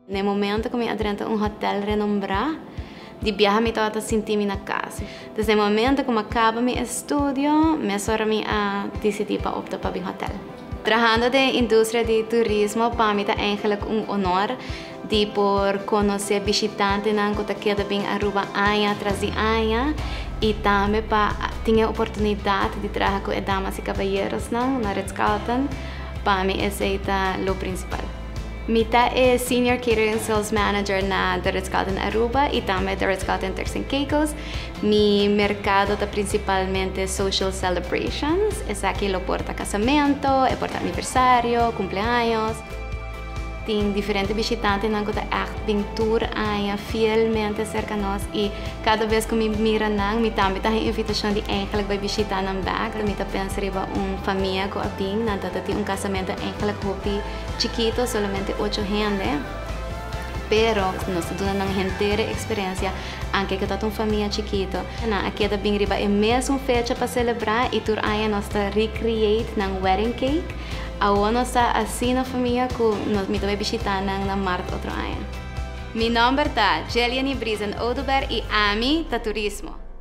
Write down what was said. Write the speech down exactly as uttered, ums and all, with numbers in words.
No momento que me adrento um hotel renombrado, de viajar me toda sentir-me na casa. Desde o momento que eu acabo meu estudo, me sora me a decidir para optar para um hotel. Trabalhando na indústria de turismo, para mim é eigenlijk um honor de por conhecer visitantes que queda bem Aruba anos atrás de anos e também para ter a oportunidade de trabalhar com damas e cavalheiros na Ritz-Carlton. Para mim esse é o principal. Mita é Senior Catering Sales Manager na Ritz-Carlton Aruba e também da Ritz-Carlton Turks and Caicos. Mi mercado é principalmente social celebrations. É aqui o porta casamento, é porta aniversário, cumpleaños. Tem diferentes visitantes que estão bem tour fielmente cerca de nós e cada vez que me mira nang, me também tem a invitação de eigenlijk vai visitar nang back. Me tá pensando em uma família com a bem, nada tem um casamento eigenlijk hopi chiquito, solamente oito gente. Pero nós temos uma inteira experiência, anche que tá uma família chiquito. Na aqui da bem riba é mesmo fecha para celebrar e tur aí nós tá recreate nang wedding cake. Agora nós está assim na família que nós me também visitar na março outro ano. Meu nome é Jeliane Brisen Odober e Ami da Turismo.